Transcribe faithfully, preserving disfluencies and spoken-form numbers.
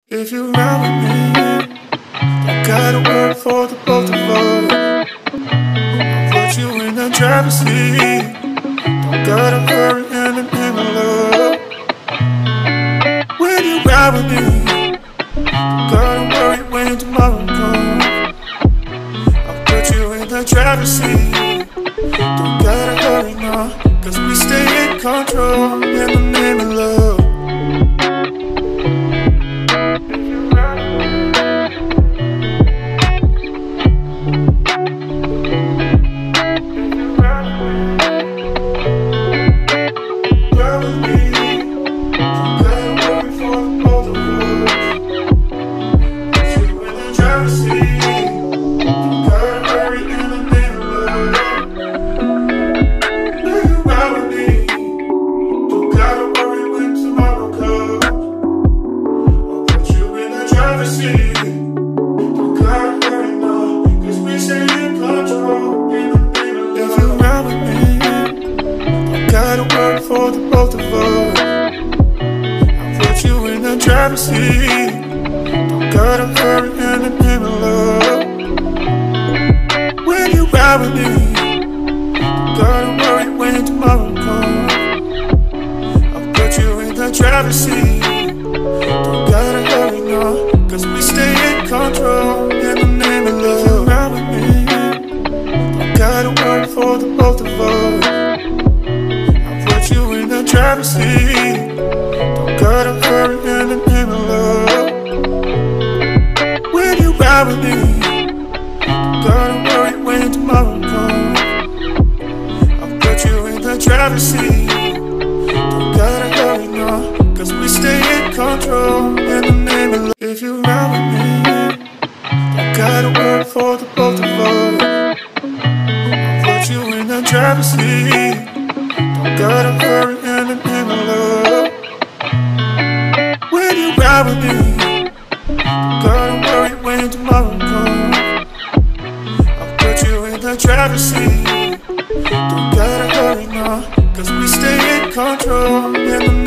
If you ride with me, don't gotta work for the both of us. I'll put you in the driver's seat. Don't gotta hurry in the middle of. When you ride with me, don't gotta worry when tomorrow comes. I'll put you in the driver's seat. Don't gotta hurry now, cause we stay in control in the middle of. For the both of us, I'll put you in the driver's seat. Don't gotta hurry in the middle of. When you ride with me, don't gotta worry when tomorrow comes. I'll put you in the driver's seat. Don't gotta hurry now, cause we stay in control in the middle of. If you ride with me, don't gotta worry for the both of us. You in the driver's seat. Don't gotta hurry in the middle of. When you ride with me, don't gotta worry when tomorrow comes. I'll put you in the driver's seat. Don't gotta hurry now, cause we stay in control in the middle of. If you ride with me, don't gotta worry for the both of us. I'll put you in the driver's seat. Don't gotta hurry in the middle of. When you ride with me, don't gotta worry when tomorrow comes. I'll put you in the driver's seat. Don't gotta hurry now, cause we stay in control in the